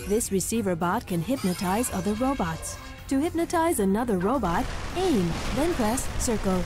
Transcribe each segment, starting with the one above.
This receiver bot can hypnotize other robots. To hypnotize another robot, aim, then press circle.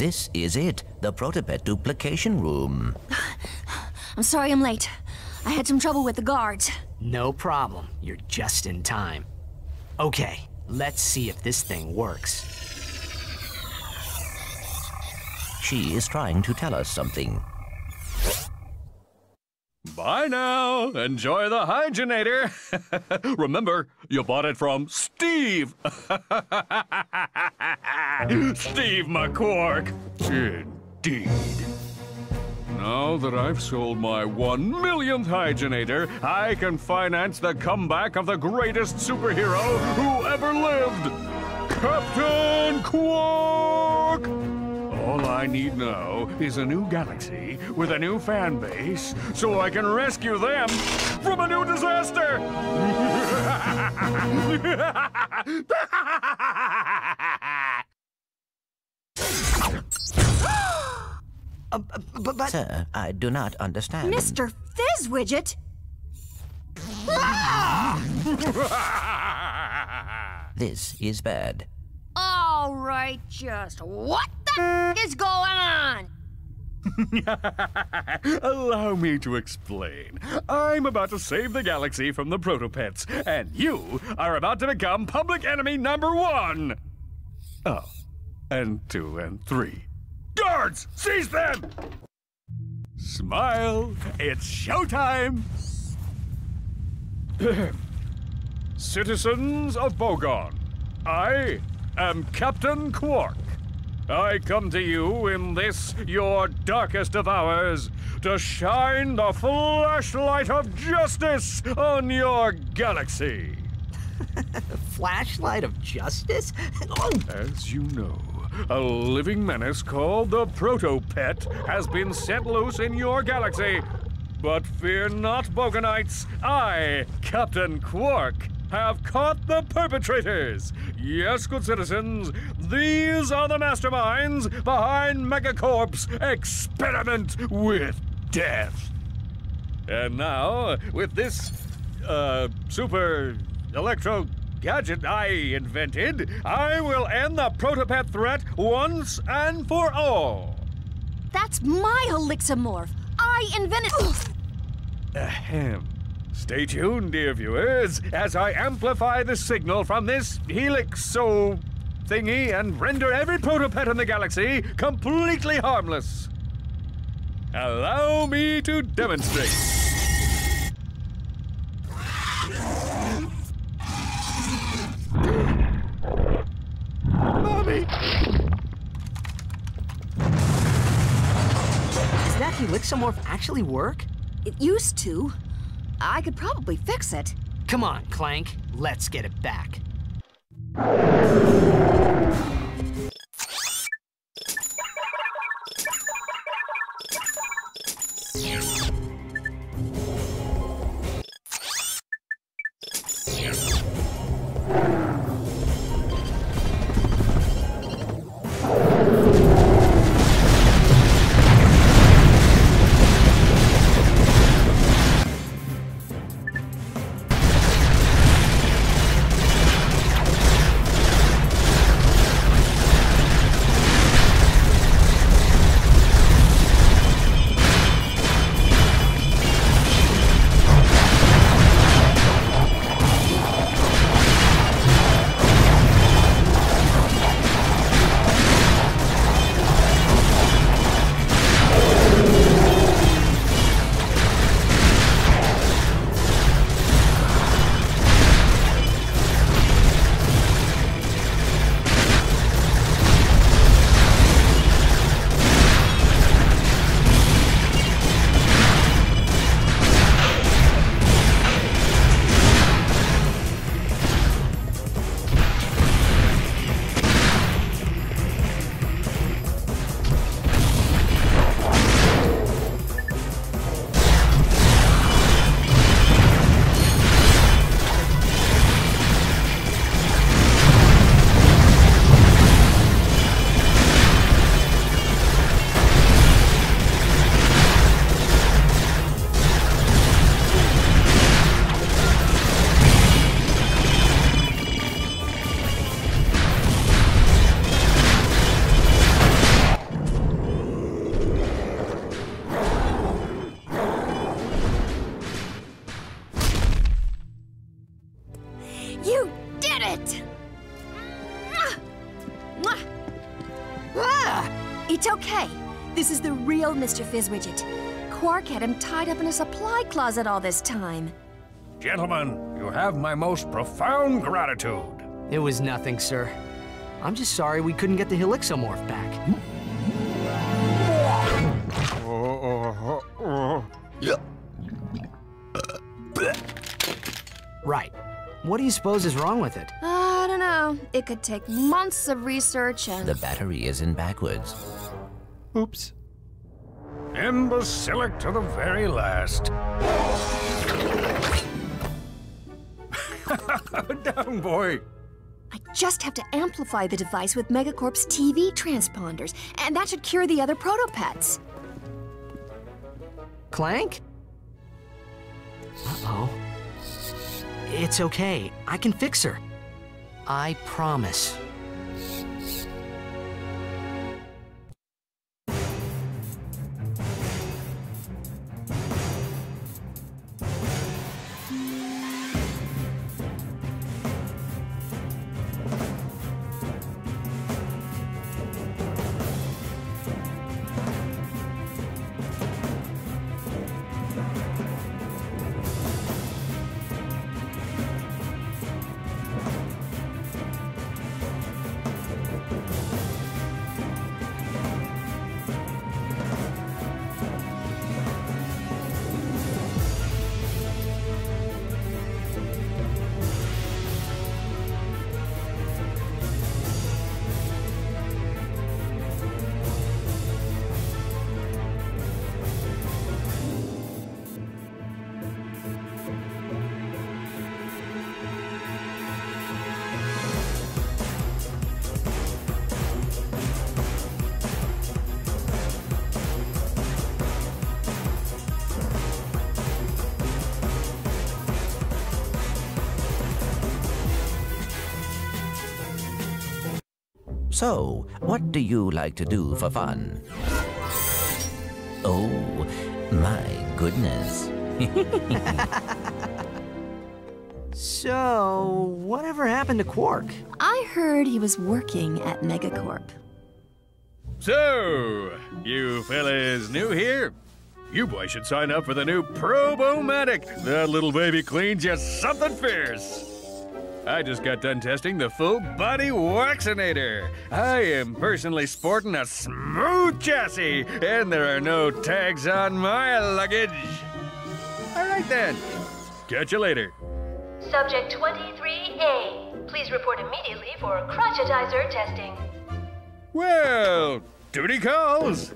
This is it, the Protopet duplication room. I'm sorry I'm late. I had some trouble with the guards. No problem. You're just in time. Okay, let's see if this thing works. She is trying to tell us something. Bye now. Enjoy the Hygienator. Remember, you bought it from Steve. Steve McQuark. Indeed. Now that I've sold my 1 millionth Hygienator, I can finance the comeback of the greatest superhero who ever lived, Captain Quark! All I need now is a new galaxy with a new fan base so I can rescue them from a new disaster! But... Sir, I do not understand. Mr. Fizzwidget? This is bad. All right, just what the f is going on? Allow me to explain. I'm about to save the galaxy from the Protopets, and you are about to become public enemy #1. Oh, and 2 and 3. Guards, seize them! Smile, it's showtime! Citizens of Bogon, I am Captain Quark. I come to you in this, your darkest of hours, to shine the flashlight of justice on your galaxy. Flashlight of justice? As you know, a living menace called the Protopet has been set loose in your galaxy. But fear not, Bogonites. I, Captain Quark, have caught the perpetrators. Yes, good citizens, these are the masterminds behind Megacorp's experiment with death. And now, with this, super electro gadget I invented, I will end the Protopet threat once and for all. That's my Elixamorph. I invented... Ahem. Stay tuned, dear viewers, as I amplify the signal from this helixo thingy and render every Protopet in the galaxy completely harmless. Allow me to demonstrate. Mommy! Does that Helixamorph actually work? It used to. I could probably fix it. Come on, Clank. Let's get it back. Okay, this is the real Mr. Fizzwidget. Quark had him tied up in a supply closet all this time. Gentlemen, you have my most profound gratitude. It was nothing, sir. I'm just sorry we couldn't get the Helixomorph back. Right. What do you suppose is wrong with it? I don't know. It could take months of research and... The battery is in backwards. Oops. Imbecilic to the very last. Down, boy. I just have to amplify the device with Megacorp's TV transponders, and that should cure the other protopets. Clank? Uh-oh. It's okay. I can fix her. I promise. So, what do you like to do for fun? Oh, my goodness. So, whatever happened to Quark? I heard he was working at Megacorp. So, you fellas new here? You boys should sign up for the new Probomatic. That little baby cleans you something fierce. I just got done testing the full body waxinator. I am personally sporting a smooth chassis, and there are no tags on my luggage. All right then, catch you later. Subject 23A, please report immediately for crotchetizer testing. Well, duty calls.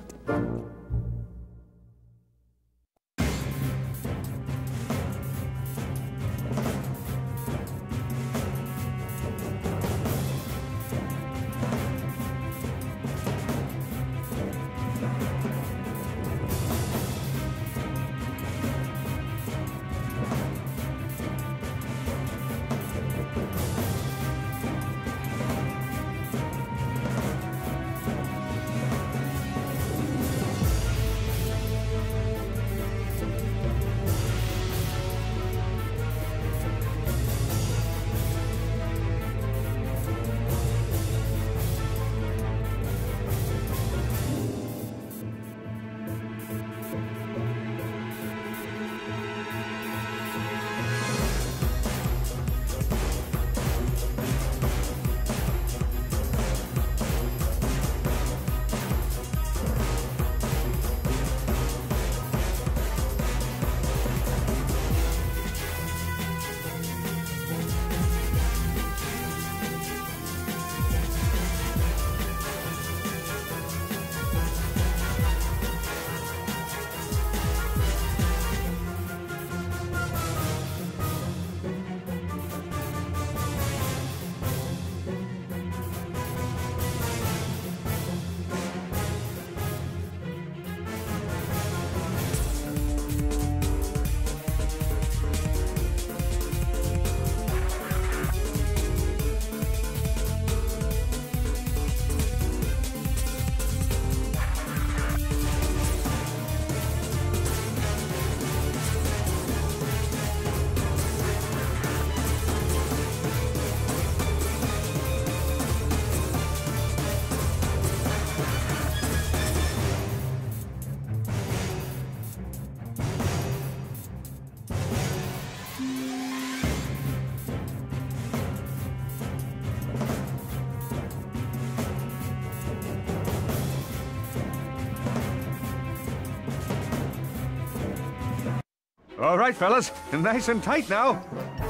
All right, fellas, nice and tight now.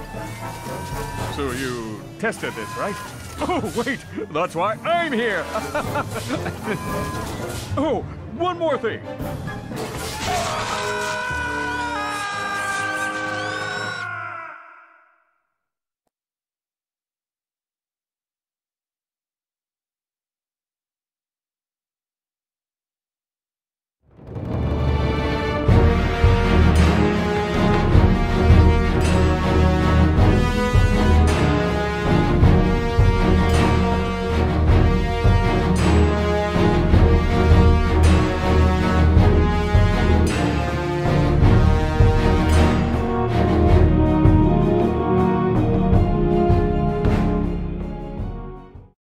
So you tested this, right? Oh, wait, that's why I'm here. Oh, one more thing.